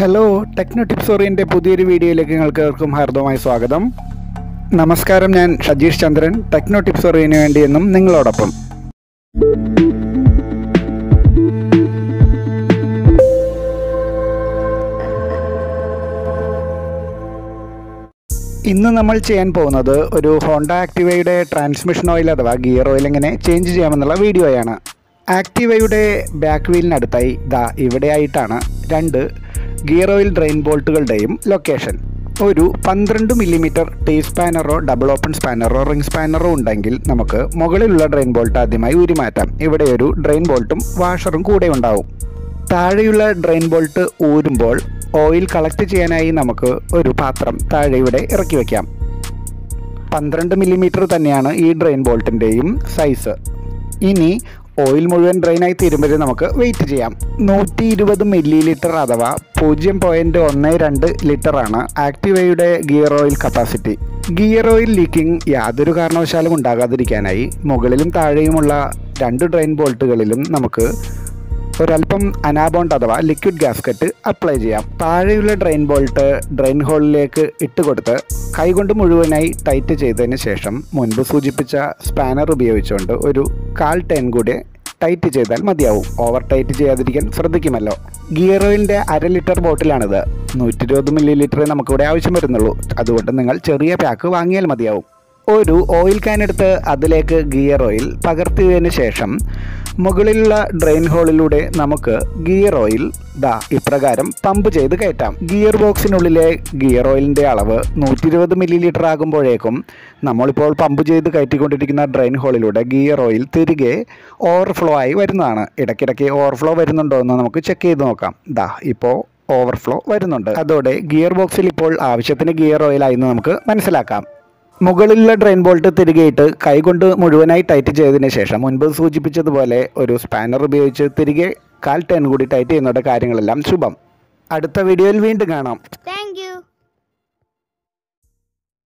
Hello techno tips oriented പുതിയൊരു വീഡിയോയിലേക്ക് നിങ്ങൾക്കും ഹാർദവമായ സ്വാഗതം. നമസ്കാരം, ഞാൻ ഷജീഷ് ചന്ദ്രൻ, ടെക്നോ ടിപ്സ് ഓറിയന് വേണ്ടി എന്നും നിങ്ങളോടൊപ്പം. ഇന്ന് നമ്മൾ ചെയ്യാൻ പോകുന്നത് ഒരു ഹോണ്ട ആക്ടിവയുടെ ട്രാൻസ്മിഷൻ ഓയിൽ അഥവാ ഗിയർ ഓയിൽ എങ്ങനെ ചേഞ്ച് ചെയ്യാമെന്നുള്ള വീഡിയോയാണ്. ആക്ടിവയുടെ ബാക്ക് വീലിനടുത്തായി ഇവിടെയായിട്ടാണ് രണ്ട് ഗിയർ ഓയിൽ ഡ്രെയിൻ ബോൾട്ടുകളുടെയും ലൊക്കേഷൻ. ഒരു 12 മില്ലിമീറ്റർ ടീ സ്പാനറോ ഡബിൾ ഓപ്പൺ സ്പാനറോ റിംഗ് സ്പാനറോ ഉണ്ടെങ്കിൽ നമുക്ക് മുകളിലുള്ള ഡ്രെയിൻ ബോൾട്ട് ആദ്യമായി ഊരിമാറ്റാം. ഇവിടെ ഒരു ഡ്രെയിൻ ബോൾട്ടും വാഷറും കൂടെ ഉണ്ടാവും. താഴെയുള്ള ഡ്രെയിൻ ബോൾട്ട് ഊരുമ്പോൾ ഓയിൽ കളക്ട് ചെയ്യാനായി നമുക്ക് ഒരു പാത്രം താഴെ ഇവിടെ ഇറക്കി വയ്ക്കാം. 12 മില്ലിമീറ്റർ തന്നെയാണ് ഈ ഡ്രെയിൻ ബോൾട്ടിൻ്റെയും സൈസ്. ഇനി ഓയിൽ മുഴുവൻ ഡ്രെയിനായി തീരുമ്പോൾ നമുക്ക് വെയിറ്റ് ചെയ്യാം. 120 മില്ലി ലിറ്റർ അഥവാ 0.12 ലിറ്ററാണ് ആക്ടിവയുടെ gear oil capacity. Gear oil leaking യാതൊരു കാരണവശാലും ഉണ്ടാകാതിരിക്കാനായി മുകളിലും താഴെയുമുള്ള രണ്ട് ഡ്രെയിൻ ബോൾട്ടുകളിലും നമുക്ക് ഒരൽപ്പം അനാബോണ്ട് അഥവാ ലിക്വിഡ് ഗ്യാസ്കറ്റ് അപ്ലൈ ചെയ്യാം. താഴെയുള്ള ഡ്രെയിൻ ബോൾട്ട് ഡ്രെയിൻ ഹോളിലേക്ക് ഇട്ടുകൊടുത്ത് കൈകൊണ്ട് മുഴുവനായി ടൈറ്റ് ചെയ്തതിന് ശേഷം മുൻപ് സൂചിപ്പിച്ച സ്പാനർ ഉപയോഗിച്ചുകൊണ്ട് ഒരു 1/4 ടേൺ കൂടി ടൈറ്റ് ചെയ്താൽ മതിയാവും. ഓവർ ടൈറ്റ് ചെയ്യാതിരിക്കാൻ ശ്രദ്ധിക്കുമല്ലോ. ഗിയർ ഓയിലിൻ്റെ 1/2 ലിറ്റർ ബോട്ടിലാണിത്. 120 മില്ലി ലിറ്ററേ നമുക്കിവിടെ ആവശ്യം വരുന്നുള്ളൂ. അതുകൊണ്ട് നിങ്ങൾ ചെറിയ പാക്ക് വാങ്ങിയാൽ മതിയാവും. ഒരു ഓയിൽ ക്യാൻ എടുത്ത് അതിലേക്ക് ഗിയർ ഓയിൽ പകർത്തിയതിന് ശേഷം മുകളിലുള്ള ഡ്രെയിൻ ഹോളിലൂടെ നമുക്ക് ഗിയർ ഓയിൽ ഇപ്രകാരം പമ്പ് ചെയ്ത് കയറ്റാം. ഗിയർ ബോക്സിനുള്ളിലെ ഗിയർ ഓയിലിൻ്റെ അളവ് 120 മില്ലി ലിറ്റർ ആകുമ്പോഴേക്കും നമ്മളിപ്പോൾ പമ്പ് ചെയ്ത് കയറ്റിക്കൊണ്ടിരിക്കുന്ന ഡ്രെയിൻ ഹോളിലൂടെ ഗിയർ ഓയിൽ തിരികെ ഓവർഫ്ലോ ആയി വരുന്നതാണ്. ഇടയ്ക്കിടയ്ക്ക് ഓവർഫ്ലോ വരുന്നുണ്ടോ എന്ന് നമുക്ക് ചെക്ക് ചെയ്ത് നോക്കാം. ഇപ്പോൾ ഓവർഫ്ലോ വരുന്നുണ്ട്. അതോടെ ഗിയർ ബോക്സിൽ ഇപ്പോൾ ആവശ്യത്തിന് ഗിയർ ഓയിലായെന്ന് നമുക്ക് മനസ്സിലാക്കാം. മുകളിലുള്ള ഡ്രെയിൻ ബോൾട്ട് തിരികെയിട്ട് കൈകൊണ്ട് മുഴുവനായി ടൈറ്റ് ചെയ്തതിന് ശേഷം മുൻപ് സൂചിപ്പിച്ചതുപോലെ ഒരു സ്പാനർ ഉപയോഗിച്ച് തിരികെ 1/4 ടേൺ കൂടി ടൈറ്റ് ചെയ്യുന്നവരുടെ കാര്യങ്ങളെല്ലാം ശുഭം. അടുത്ത വീഡിയോയിൽ വീണ്ടും കാണാം.